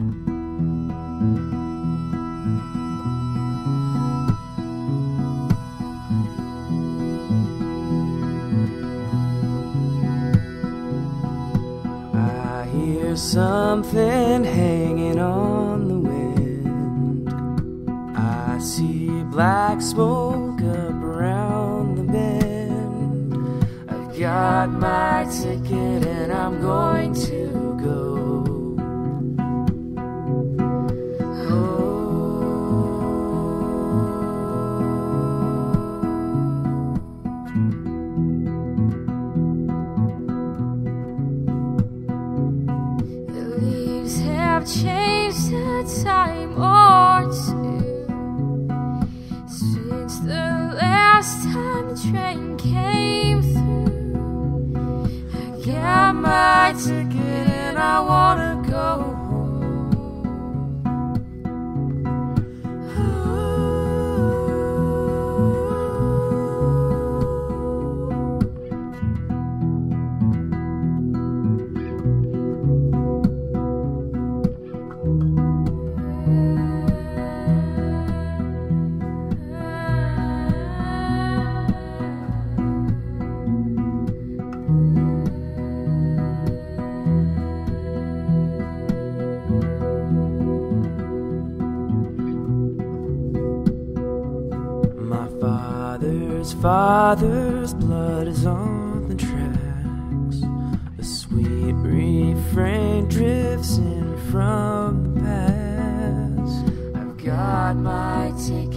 I hear something hanging on the wind. I see black smoke up around the bend. I've got my ticket and I'm going to go. Changed a time or two since the last time the train came through. I got my ticket and I wanna go home. Father's blood is on the tracks. A sweet refrain drifts in from the past. I've got my ticket.